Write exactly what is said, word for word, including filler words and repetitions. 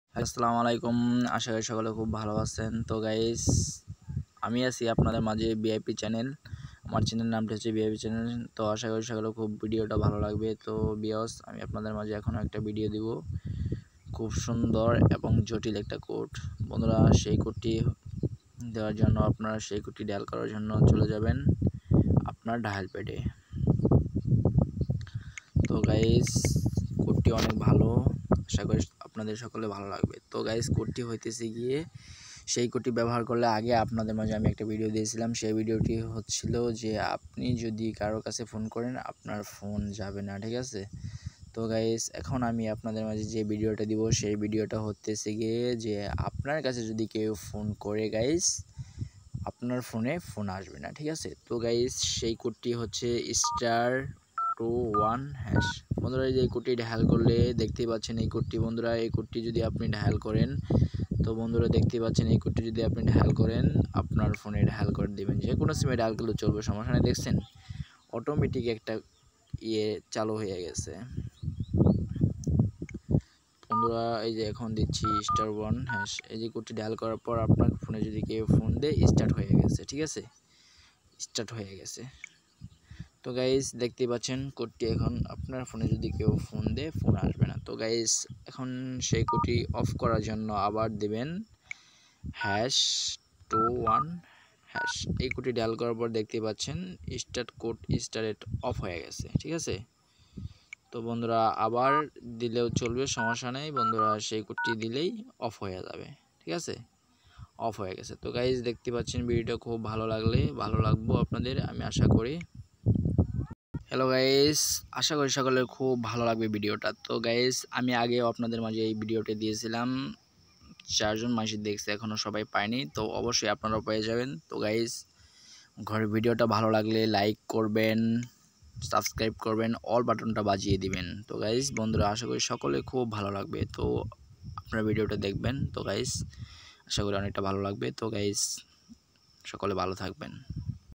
আসসালামু আলাইকুম। আশা করি সকলে খুব ভালো আছেন। তো গাইস, আমি আছি আপনাদের মাঝে ভিআইপি চ্যানেল। আমার চ্যানেলের নামটা হচ্ছে ভিআইপি চ্যানেল। তো আশা করি সকলে খুব ভিডিওটা ভালো লাগবে। তো বিয়স, আমি আপনাদের মাঝে এখনও একটা ভিডিও দিব, খুব সুন্দর এবং জটিল একটা কোড। বন্ধুরা, সেই কোডটি দেওয়ার জন্য আপনারা সেই কোডটি ডায়াল করার জন্য চলে যাবেন আপনার ডায়াল প্যাডে। তো গাইস, কোডটি অনেক ভালো, আশা করি আপনাদের সকলে ভালো লাগবে। তো গাইস, কোডটি হইতেছে গিয়ে, সেই কোডটি ব্যবহার করলে আগে আপনাদের মাঝে আমি একটা ভিডিও দিয়েছিলাম। সেই ভিডিওটি হচ্ছিল যে আপনি যদি কারো কাছে ফোন করেন আপনার ফোন যাবে না, ঠিক আছে? তো গাইস, এখন আমি আপনাদের মাঝে যে ভিডিওটা দিব সেই ভিডিওটা হতেছে গিয়ে যে আপনার কাছে যদি কেউ ফোন করে গাইস, আপনার ফোনে ফোন আসবে না, ঠিক আছে? তো গাইস, সেই কোডটি হচ্ছে স্টার টু ওয়ান হ্যাশ। বন্ধুরা, এই যে কোডটি ডায়াল করলে দেখতেই পাচ্ছেন এই কোডটি। বন্ধুরা, এই কোডটি যদি আপনি ডায়াল করেন, তো বন্ধুরা দেখতেই পাচ্ছেন এই কোডটি যদি আপনি ডায়াল করেন, আপনার ফোনে ডায়াল করে দেবেন, যে কোনো সিমে ডায়াল করলে চলবে, সমস্যা নেই। দেখছেন অটোমেটিক একটা ইয়ে চালু হয়ে গেছে। বন্ধুরা, এই যে এখন দিচ্ছি স্টার ওয়ান হ্যাশ। এই যে কোডটি ডায়াল করার পর আপনার ফোনে যদি কেউ ফোন দেয়, স্টার্ট হয়ে গেছে, ঠিক আছে? স্টার্ট হয়ে গেছে। তো গাইস, দেখতেই পাচ্ছেন কোডটি এখন আপনার ফোনে যদি কেউ ফোন দেয়, ফোন আসবে না। তো গাইস, এখন সেই কোডটি অফ করার জন্য আবার দেবেন হ্যাশ টু ওয়ান হ্যাশ। এই কোডটি ডায়াল করার পর দেখতেই পাচ্ছেন স্টার্ট কোড স্টার্ট অফ হয়ে গেছে, ঠিক আছে? তো বন্ধুরা, আবার দিলেও চলবে, সমস্যা নেই। বন্ধুরা, সেই কোডটি দিলেই অফ হয়ে যাবে, ঠিক আছে? অফ হয়ে গেছে। তো গাইস, দেখতে পাচ্ছেন ভিডিওটা খুব ভালো লাগলে ভালো লাগবো আপনাদের, আমি আশা করি। হ্যালো গাইস, আশা করি সকলের খুব ভালো লাগবে ভিডিওটা। তো গাইস, আমি আগেও আপনাদের মাঝে এই ভিডিওটা দিয়েছিলাম, চারজন মানুষ দেখছে, এখনও সবাই পায়নি। তো অবশ্যই আপনারাও পেয়ে যাবেন। তো গাইস, ঘরের ভিডিওটা ভালো লাগলে লাইক করবেন, সাবস্ক্রাইব করবেন, অল বাটনটা বাজিয়ে দিবেন। তো গাইস বন্ধুরা, আশা করি সকলে খুব ভালো লাগবে। তো আপনারা ভিডিওটা দেখবেন। তো গাইস, আশা করি অনেকটা ভালো লাগবে। তো গাইস, সকলে ভালো থাকবেন।